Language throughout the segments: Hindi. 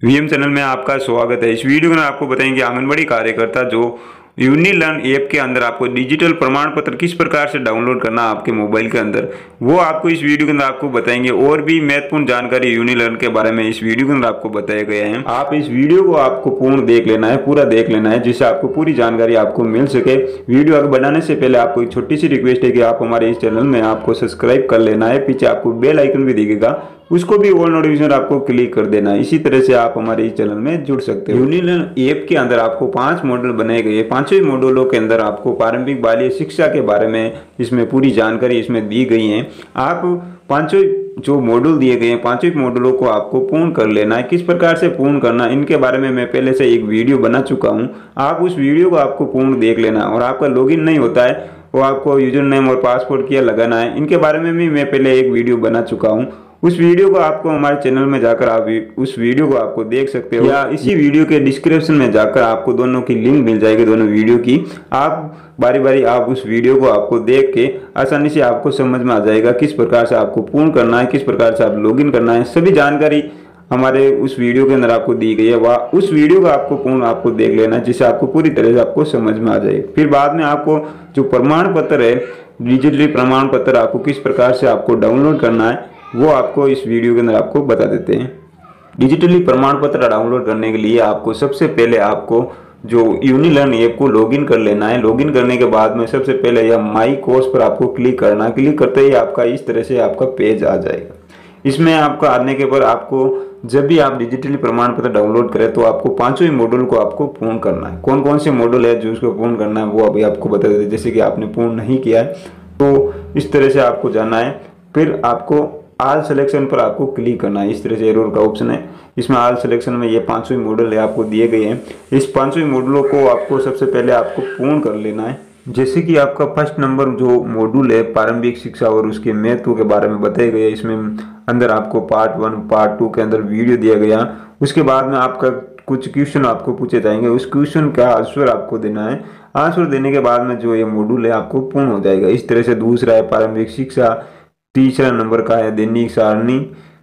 वीएम चैनल में आपका स्वागत है। इस वीडियो में आपको बताएंगे आंगनबाड़ी कार्यकर्ता जो यूनिलर्न ऐप के अंदर आपको डिजिटल प्रमाण पत्र किस प्रकार से डाउनलोड करना आपके मोबाइल के अंदर, वो आपको इस वीडियो के अंदर आपको बताएंगे। और भी महत्वपूर्ण जानकारी यूनिलर्न के बारे में इस वीडियो के अंदर आपको बताए गए हैं। आप इस वीडियो को आपको पूर्ण देख लेना है, पूरा देख लेना है, जिससे आपको पूरी जानकारी आपको मिल सके। वीडियो आगे बढ़ाने से पहले आपको एक छोटी सी रिक्वेस्ट है कि आप हमारे इस चैनल में आपको सब्सक्राइब कर लेना है। पीछे आपको बेल आइकन भी दिखेगा, उसको भी ऑल नोटिफिकेशन आपको क्लिक कर देना है। इसी तरह से आप हमारे इस चैनल में जुड़ सकते हो। यूनिलर्न ऐप के अंदर आपको 5 मॉडल बनाए गए हैं। 5 मॉडलों के अंदर आपको प्रारंभिक बाल्य शिक्षा के बारे में इसमें पूरी जानकारी इसमें दी गई है। आप 5 जो मॉड्यूल दिए गए हैं, 5 मॉड्यूलों को आपको पूर्ण कर लेना है। किस प्रकार से पूर्ण करना, इनके बारे में मैं पहले से एक वीडियो बना चुका हूं। आप उस वीडियो को आपको पूर्ण देख लेना। और आपका लॉगिन नहीं होता है, वो आपको यूजर नेम और पासवर्ड क्या लगाना है, इनके बारे में भी मैं पहले एक वीडियो बना चुका हूं। उस वीडियो को आपको हमारे चैनल में जाकर आप उस वीडियो को आपको देख सकते हो, या इसी वीडियो के डिस्क्रिप्शन में जाकर आपको दोनों की लिंक मिल जाएगी, दोनों वीडियो की। आप बारी बारी आप उस वीडियो को आपको देख के आसानी से आपको समझ में आ जाएगा किस प्रकार से आपको पूर्ण करना है, किस प्रकार से आप लॉगिन करना है। सभी जानकारी हमारे उस वीडियो के अंदर आपको दी गई है। वह उस वीडियो को आपको पूर्ण आपको देख लेना है, जिससे आपको पूरी तरह से आपको समझ में आ जाए। फिर बाद में आपको जो प्रमाण पत्र है, डिजिटली प्रमाण पत्र आपको किस प्रकार से आपको डाउनलोड करना है, वो आपको इस वीडियो के अंदर आपको बता देते हैं। डिजिटली प्रमाण पत्र डाउनलोड करने के लिए आपको सबसे पहले आपको जो यूनिलर्न ऐप को लॉगिन कर लेना है। लॉगिन करने के बाद में सबसे पहले यह माई कोर्स पर आपको क्लिक करना है। क्लिक करते ही आपका इस तरह से आपका पेज आ जाएगा। इसमें आपका आने के बाद आपको जब भी आप डिजिटली प्रमाण पत्र डाउनलोड करें तो आपको 5 मॉड्यूल को आपको पूर्ण करना है। कौन कौन से मॉड्यूल है जो उसको पूर्ण करना है वो अभी आपको बता देते हैं। जैसे कि आपने पूर्ण नहीं किया है तो इस तरह से आपको जाना है। फिर आपको ऑल सिलेक्शन पर आपको क्लिक करना है। इस तरह से एरर का ऑप्शन है, इसमें ऑल सिलेक्शन में ये 5 मॉडल है आपको दिए गए हैं। इस 5 मॉडलों को आपको सबसे पहले आपको पूर्ण कर लेना है। जैसे कि आपका फर्स्ट नंबर जो मॉड्यूल है प्रारंभिक शिक्षा और उसके महत्व के बारे में बताया गया। इसमें अंदर आपको पार्ट 1 पार्ट 2 के अंदर वीडियो दिया गया। उसके बाद में आपका कुछ क्वेश्चन आपको पूछे जाएंगे, उस क्वेश्चन का आंसर आपको देना है। आंसर देने के बाद में जो ये मॉड्यूल है आपको पूर्ण हो जाएगा। इस तरह से दूसरा है प्रारंभिक शिक्षा, तीसरा नंबर का है दैनिक सारणी,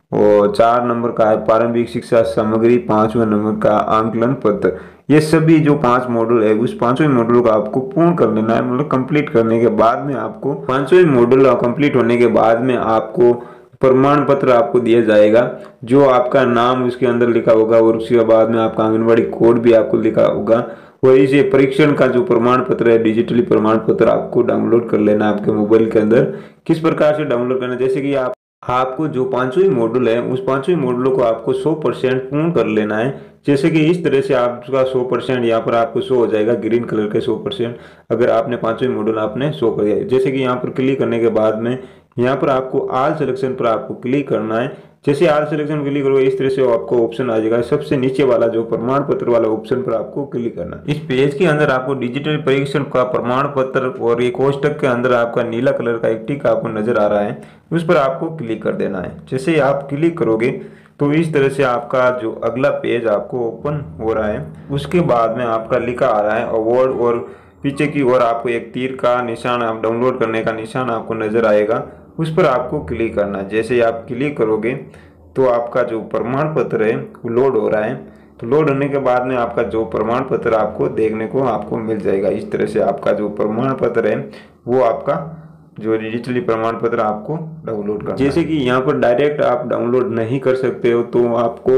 और 4 नंबर का है प्रारंभिक शिक्षा सामग्री, 5वां नंबर का आंकलन पत्र। ये सभी जो 5 मॉड्यूल है उस 5वें मॉड्यूल को आपको पूर्ण कर लेना है। मतलब कंप्लीट करने के बाद में आपको 5वें मॉड्यूल कंप्लीट होने के बाद में आपको प्रमाण पत्र आपको दिया जाएगा, जो आपका नाम उसके अंदर लिखा होगा और उसके बाद में आपका आंगनबाड़ी कोड भी आपको लिखा होगा। वही से परीक्षण का जो प्रमाण पत्र है, डिजिटली प्रमाण पत्र आपको डाउनलोड कर लेना है आपके मोबाइल के अंदर। किस प्रकार से डाउनलोड करना है, जैसे कि आपको जो 5वें मॉड्यूल है उस 5वें मॉड्यूल को आपको 100% पूर्ण कर लेना है। जैसे कि इस तरह से आपका 100% यहाँ पर आपको शो हो जाएगा, ग्रीन कलर के 100%। अगर आपने 5वें मॉड्यूल आपने शो कर दिया, जैसे कि यहाँ पर क्लिक करने के बाद में यहाँ पर आपको ऑल सिलेक्शन पर आपको क्लिक करना है। जैसे ऑल सिलेक्शन क्लिक करोगे इस तरह से आपको ऑप्शन आ जाएगा। सबसे नीचे वाला जो प्रमाण पत्र वाला ऑप्शन पर आपको क्लिक करना है। इस पेज के अंदर आपको डिजिटल परीक्षण का प्रमाण पत्र और ये कोष्टक के अंदर आपका नीला कलर का एक टिक आपको नजर आ रहा है, उस पर आपको क्लिक कर देना है। जैसे आप क्लिक करोगे तो इस तरह से आपका जो अगला पेज आपको ओपन हो रहा है। उसके बाद में आपका लिखा आ रहा है अवार्ड, और पीछे की ओर आपको एक तीर का निशान, आप डाउनलोड करने का निशान आपको नजर आएगा, उस पर आपको क्लिक करना है। जैसे आप क्लिक करोगे तो आपका जो प्रमाण पत्र है वो लोड हो रहा है। तो लोड होने के बाद में आपका जो प्रमाण पत्र आपको देखने को आपको मिल जाएगा। इस तरह से आपका जो प्रमाण पत्र है वो आपका जो डिजिटली प्रमाण पत्र आपको डाउनलोड करना है। जैसे कि यहाँ पर डायरेक्ट आप डाउनलोड नहीं कर सकते हो तो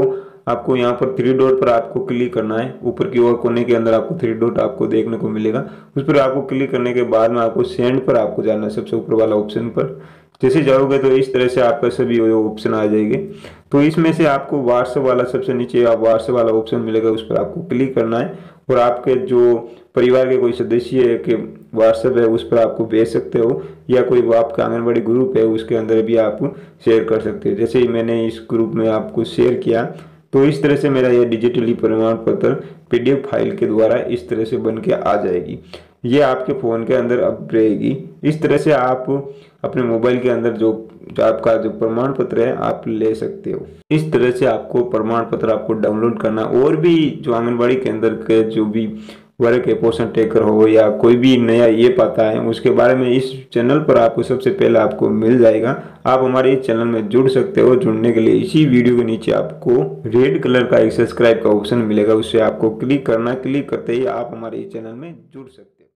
आपको यहाँ पर 3 डॉट पर आपको क्लिक करना है। ऊपर की ओर कोने के अंदर आपको 3 डॉट आपको देखने को मिलेगा, उस पर आपको क्लिक करने के बाद में आपको सेंड पर आपको जाना है, सबसे ऊपर वाला ऑप्शन पर। जैसे जाओगे तो इस तरह से आपका सभी ऑप्शन आ जाएंगे। तो इसमें से आपको व्हाट्सएप वाला सबसे नीचे आप व्हाट्सएप वाला ऑप्शन मिलेगा, उस पर आपको क्लिक करना है। और आपके जो परिवार के कोई सदस्य है कि व्हाट्सएप है उस पर आपको भेज सकते हो, या कोई आपका आंगनबाड़ी ग्रुप है उसके अंदर भी आप शेयर कर सकते हो। जैसे ही मैंने इस ग्रुप में आपको शेयर किया तो इस तरह से मेरा ये डिजिटली प्रमाण पत्र PDF फाइल के द्वारा इस तरह से बन के आ जाएगी। ये आपके फ़ोन के अंदर अब रहेगी। इस तरह से आप अपने मोबाइल के अंदर जो आपका जो प्रमाण पत्र है आप ले सकते हो। इस तरह से आपको प्रमाण पत्र आपको डाउनलोड करना। और भी जो आंगनबाड़ी के अंदर के जो भी वर्क पोषण ट्रैकर हो या कोई भी नया ऐप आता है उसके बारे में इस चैनल पर आपको सबसे पहले आपको मिल जाएगा। आप हमारे इस चैनल में जुड़ सकते हो। जुड़ने के लिए इसी वीडियो के नीचे आपको रेड कलर का एक सब्सक्राइब का ऑप्शन मिलेगा, उससे आपको क्लिक करना। क्लिक करते ही आप हमारे इस चैनल में जुड़ सकते हैं।